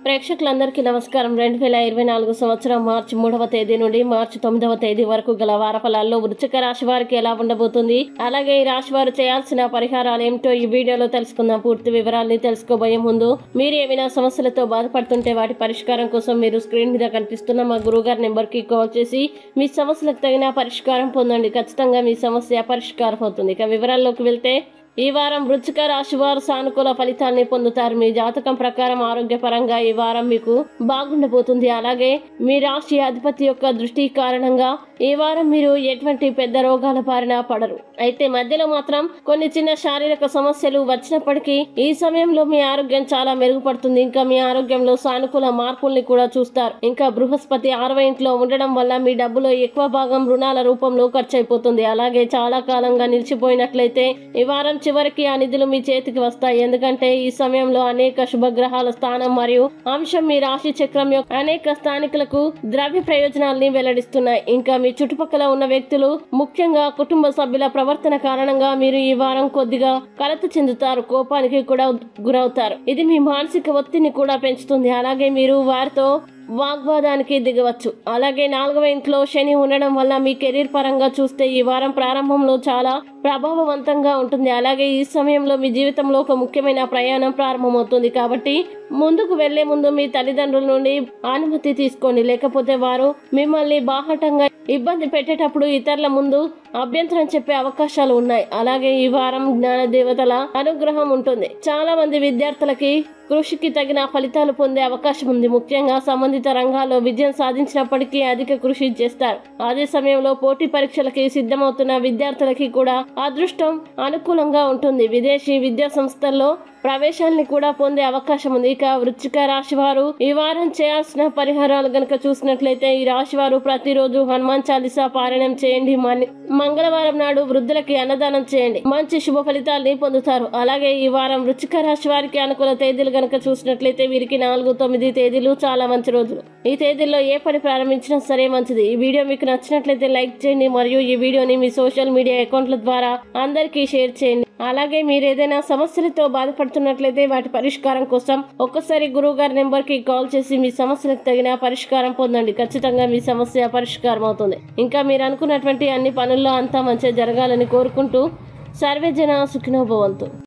ప్రేక్షకులందరికీ నమస్కారం. 2024 సంవత్సరం మార్చి 3వ తేదీ నుండి మార్చి 9వ తేదీ వరకు గల వారఫలాల్లో వృశ్చిక రాశి వారికి ఎలా ఉండబోతుంది, అలాగే ఈ రాశి వారు చేయాల్సిన పరిహారాలు ఏమిటో ఈ వీడియోలో తెలుసుకుందాం. పూర్తి వివరాలని తెలుసుకోబోయే ముందు మీరు ఏమైనా సమస్యలతో బాధపడుతుంటే వాటి పరిష్కారం కోసం మీరు స్క్రీన్ మీద కనిపిస్తున్న మా గురువుగారి నెంబర్కి కాల్ చేసి మీ సమస్యలకు తగిన పరిష్కారం పొందండి. ఖచ్చితంగా మీ సమస్య పరిష్కారం అవుతుంది. ఇక వివరాల్లోకి వెళ్తే, ఈ వారం వృశ్చిక రాశి వారు సానుకూల ఫలితాన్ని పొందుతారు. మీ జాతకం ప్రకారం ఆరోగ్యపరంగా ఈ వారం మీకు బాగుండబోతుంది. అలాగే మీ రాశి అధిపతి యొక్క దృష్టి కారణంగా ఈ వారం మీరు ఎటువంటి పెద్ద రోగాల బారిన పడరు. అయితే మధ్యలో మాత్రం కొన్ని చిన్న శారీరక సమస్యలు వచ్చినప్పటికీ ఈ సమయంలో మీ ఆరోగ్యం చాలా మెరుగుపడుతుంది. ఇంకా మీ ఆరోగ్యంలో సానుకూల మార్పుల్ని కూడా చూస్తారు. ఇంకా బృహస్పతి 6వ ఇంట్లో ఉండడం వల్ల మీ డబ్బులో ఎక్కువ భాగం రుణాల రూపంలో ఖర్చు అయిపోతుంది. అలాగే చాలా కాలంగా నిలిచిపోయినట్లయితే ఈ వారం చివరికి ఆ నిధులు మీ చేతికి వస్తాయి. ఎందుకంటే ఈ సమయంలో అనేక శుభగ్రహాల స్థానం మరియు అంశం మీ రాశి చక్రం యొక్క అనేక స్థానికులకు ద్రవ్య ప్రయోజనాల్ని వెల్లడిస్తున్నాయి. ఇంకా మీ చుట్టుపక్కల ఉన్న వ్యక్తులు, ముఖ్యంగా కుటుంబ సభ్యుల ప్రవర్తన కారణంగా మీరు ఈ వారం కొద్దిగా కలత చెందుతారు, కోపానికి కూడా గురవుతారు. ఇది మీ మానసిక ఒత్తిడిని కూడా పెంచుతుంది. అలాగే మీరు వారితో వాగ్వాదానికి దిగవచ్చు. అలాగే 4వ ఇంట్లో శని ఉండడం వల్ల మీ కెరీర్ పరంగా చూస్తే ఈ వారం ప్రారంభంలో చాలా ప్రభావవంతంగా ఉంటుంది. అలాగే ఈ సమయంలో మీ జీవితంలో ఒక ముఖ్యమైన ప్రయాణం ప్రారంభమవుతుంది. కాబట్టి ముందుకు వెళ్లే ముందు మీ తల్లిదండ్రుల నుండి అనుమతి తీసుకోండి, లేకపోతే వారు మిమ్మల్ని బాహటంగా ఇబ్బంది పెట్టేటప్పుడు ఇతరుల ముందు అభ్యంతరం చెప్పే అవకాశాలు ఉన్నాయి. అలాగే ఈ వారం జ్ఞాన దేవతల అనుగ్రహం ఉంటుంది. చాలా మంది విద్యార్థులకి కృషికి తగిన ఫలితాలు పొందే అవకాశం ఉంది. ముఖ్యంగా సంబంధిత రంగాల్లో విజయం సాధించినప్పటికీ అధిక కృషి చేస్తారు. అదే సమయంలో పోటీ పరీక్షలకి సిద్ధమవుతున్న విద్యార్థులకి కూడా అదృష్టం అనుకూలంగా ఉంటుంది. విదేశీ విద్యా సంస్థల్లో ప్రవేశాన్ని కూడా పొందే అవకాశం ఉంది. ఇక వృశ్చిక రాశి వారు ఈ వారం చేయాల్సిన పరిహారాలు గనక చూసినట్లయితే, ఈ రాశి వారు ప్రతిరోజు హనుమాన్ చాలీసా పారాయణం చేయండి. మంగళవారం నాడు వృద్ధులకి అన్నదానం చేయండి. మంచి శుభ ఫలితాల్ని పొందుతారు. అలాగే ఈ వారం వృశ్చిక రాశి వారికి అనుకూల తేదీలు గనక చూసినట్లయితే వీరికి 4, 9 తేదీలు చాలా మంచి రోజులు. ఈ తేదీల్లో ఏ పని ప్రారంభించినా సరే మంచిది. ఈ వీడియో మీకు నచ్చినట్లయితే లైక్ చేయండి మరియు ఈ వీడియోని మీ సోషల్ మీడియా అకౌంట్ల ద్వారా అందరికీ షేర్ చేయండి. అలాగే మీరు ఏదైనా సమస్యలతో బాధపడుతున్నట్లయితే వాటి పరిష్కారం కోసం ఒక్కసారి గురువు గారి నెంబర్ కి కాల్ చేసి మీ సమస్యలకు తగిన పరిష్కారం పొందండి. ఖచ్చితంగా మీ సమస్య పరిష్కారం అవుతుంది. ఇంకా మీరు అనుకున్నటువంటి అన్ని పనుల్లో అంతా మంచిగా జరగాలని కోరుకుంటూ సర్వే జన సుఖినో భవంతు.